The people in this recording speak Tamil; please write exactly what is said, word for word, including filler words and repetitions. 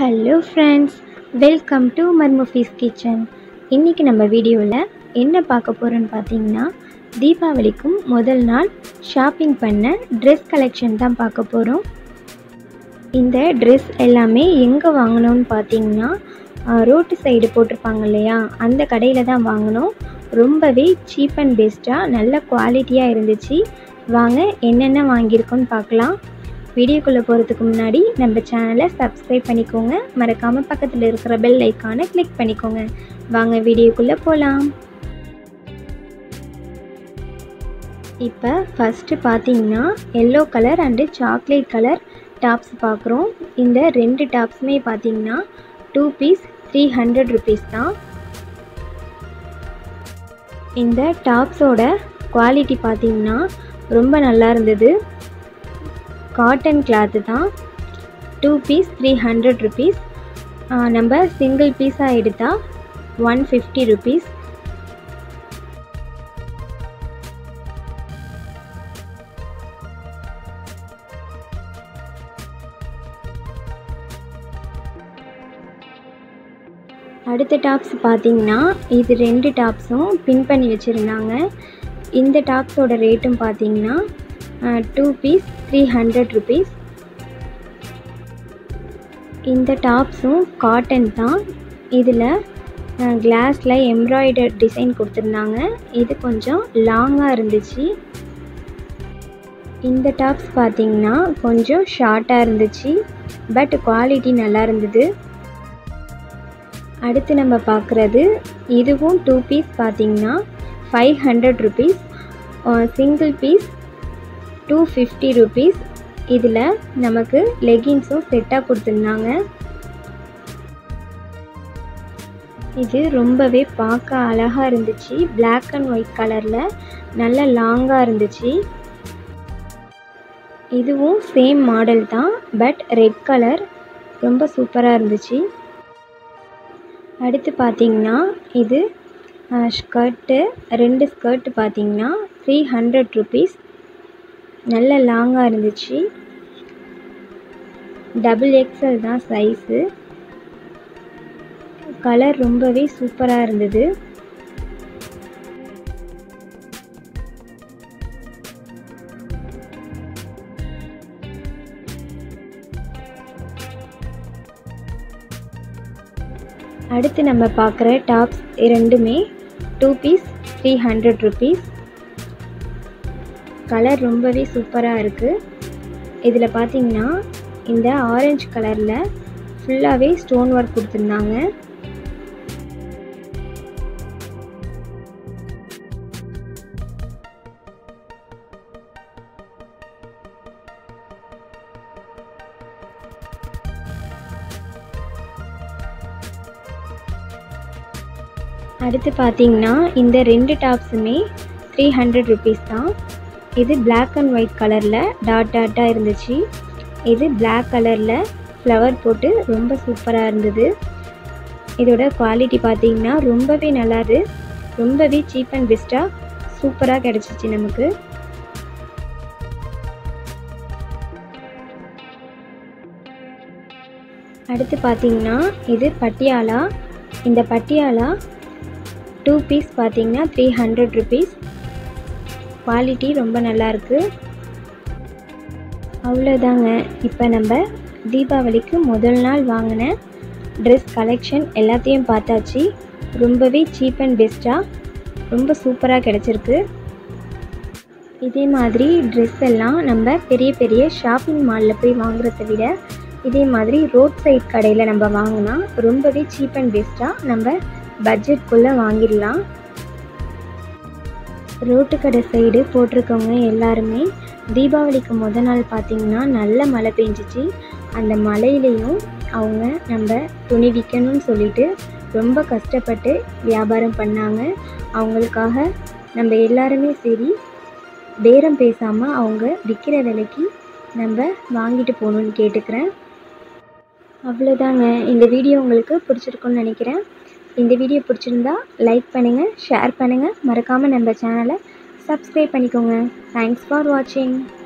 ஹலோ ஃப்ரெண்ட்ஸ், வெல்கம் டு மர்முஃபீஸ் கிச்சன். இன்றைக்கி நம்ம வீடியோவில் என்ன பார்க்க போகிறோன்னு பார்த்தீங்கன்னா, தீபாவளிக்கும் முதல் நாள் ஷாப்பிங் பண்ண ட்ரெஸ் கலெக்ஷன் தான் பார்க்க போகிறோம். இந்த ட்ரெஸ் எல்லாமே எங்கே வாங்கினோன்னு பார்த்தீங்கன்னா, ரோட்டு சைடு போட்டிருப்பாங்க இல்லையா, அந்த கடையில் தான் வாங்கினோம். ரொம்பவே சீப் அண்ட் பெஸ்ட்டாக நல்ல குவாலிட்டியாக இருந்துச்சு. வாங்க என்னென்ன வாங்கியிருக்கோன்னு பார்க்கலாம். வீடியோக்குள்ளே போகிறதுக்கு முன்னாடி நம்ம சேனலை சப்ஸ்கிரைப் பண்ணிக்கோங்க. மறக்காமல் பக்கத்தில் இருக்கிற பெல் ஐக்கானை கிளிக் பண்ணிக்கோங்க. வாங்க வீடியோக்குள்ளே போகலாம். இப்போ ஃபஸ்ட்டு பார்த்தீங்கன்னா yellow colour and chocolate colour tops பார்க்குறோம். இந்த ரெண்டு டாப்ஸுமே பார்த்தீங்கன்னா two piece three hundred rupees தான். இந்த டாப்ஸோட குவாலிட்டி பார்த்தீங்கன்னா ரொம்ப நல்லா இருந்தது. காட்டன் கிளாத்து தான். Two piece three hundred rupees. நம்ம சிங்கிள் பீஸாக எடுத்தால் ஒன் ஃபிஃப்டி ருபீஸ். அடுத்த டாப்ஸ் பார்த்தீங்கன்னா இது ரெண்டு டாப்ஸும் பின் பண்ணி வச்சுருந்தாங்க. இந்த டாப்ஸோட ரேட்டும் பார்த்தீங்கன்னா two piece three hundred rupees. இந்த டாப்ஸும் காட்டன் தான். இதில் கிளாஸில் எம்ப்ராய்டர் டிசைன் கொடுத்துருந்தாங்க. இது கொஞ்சம் லாங்காக இருந்துச்சு. இந்த டாப்ஸ் பார்த்திங்கன்னா கொஞ்சம் ஷார்ட்டாக இருந்துச்சு, பட் குவாலிட்டி நல்லா இருந்தது. அடுத்து நம்ம பார்க்குறது இதுவும் டூ பீஸ் பார்த்திங்கன்னா five hundred rupees. Single piece two fifty rupees. இதில் நமக்கு லெகின்ஸும் செட்டாக கொடுத்துருந்தாங்க. இது ரொம்பவே பார்க்க அழகாக இருந்துச்சு. பிளாக் அண்ட் ஒயிட் கலரில் நல்ல லாங்காக இருந்துச்சு. இதுவும் சேம் மாடல் தான், பட் ரெட் கலர். ரொம்ப சூப்பராக இருந்துச்சு. அடுத்து பார்த்திங்கன்னா இது ஸ்கர்ட்டு. ரெண்டு ஸ்கர்ட்டு பார்த்திங்கன்னா த்ரீ ஹண்ட்ரட் ருபீஸ். நல்ல லாங்காக இருந்துச்சு. டபுள் எக்ஸ்எல் தான் சைஸு. கலர் ரொம்பவே சூப்பராக இருந்தது. அடுத்து நம்ம பார்க்குற டாப்ஸ் ரெண்டுமே two piece three hundred rupees. Colour ரொம்பவே சூப்பராக இருக்குது. இதில் பார்த்திங்கன்னா இந்த ஆரஞ்சு கலரில் ஃபுல்லாகவே ஸ்டோன் ஒர்க் கொடுத்துருந்தாங்க. அடுத்து பார்த்திங்கன்னா இந்த ரெண்டு டாப்ஸுமே த்ரீ ஹண்ட்ரட் ருபீஸ் தான். இது பிளாக் அண்ட் ஒயிட் கலரில் டாட் டாட்டாக இருந்துச்சு. இது பிளாக் கலரில் ஃப்ளவர் போட்டு ரொம்ப சூப்பராக இருந்தது. இதோட குவாலிட்டி பார்த்திங்கன்னா ரொம்பவே நல்லாது. ரொம்பவே சீப் அண்ட் பெஸ்ட்டாக சூப்பராக கிடச்சிச்சு நமக்கு. அடுத்து பார்த்திங்கன்னா இது பட்டியாலா. இந்த பட்டியாலா டூ பீஸ் பார்த்திங்கன்னா த்ரீ ஹண்ட்ரட் ருபீஸ். குவாலிட்டி ரொம்ப நல்லாயிருக்கு. அவ்வளோதாங்க. இப்போ நம்ம தீபாவளிக்கு முதல் நாள் வாங்கின ட்ரெஸ் கலெக்ஷன் எல்லாத்தையும் பார்த்தாச்சு. ரொம்பவே சீப் அண்ட் பெஸ்ட்டாக ரொம்ப சூப்பராக கிடச்சிருக்கு. இதே மாதிரி ட்ரெஸ் எல்லாம் நம்ம பெரிய பெரிய ஷாப்பிங் மாலில் போய் வாங்குறத விட இதே மாதிரி ரோட் சைட் கடையில் நம்ம வாங்கினா ரொம்பவே சீப் அண்ட் பெஸ்ட்டாக நம்ம பட்ஜெட்குள்ளே வாங்கிடலாம். ரோட்டு கடை சைடு போட்டிருக்கவங்க எல்லாருமே தீபாவளிக்கு முத நாள் பார்த்திங்கன்னா நல்ல மழை பெஞ்சிச்சு. அந்த மழையிலையும் அவங்க நம்ம துணி விற்கணும்னு சொல்லிட்டு ரொம்ப கஷ்டப்பட்டு வியாபாரம் பண்ணாங்க. அவங்களுக்காக நம்ம எல்லாருமே சரி பேரம் பேசாமல் அவங்க விற்கிற விலைக்கு நம்ம வாங்கிட்டு போகணுன்னு கேட்டுக்கிறேன். அவ்வளோதாங்க. இந்த வீடியோ உங்களுக்கு பிடிச்சிருக்குன்னு நினைக்கிறேன். இந்த வீடியோ பிடிச்சிருந்தா லைக் பண்ணுங்கள், ஷேர் பண்ணுங்கள். மறக்காமல் நம்ம சேனலை சப்ஸ்கிரைப் பண்ணிக்கோங்க. தேங்க்ஸ் ஃபார் வாட்சிங்.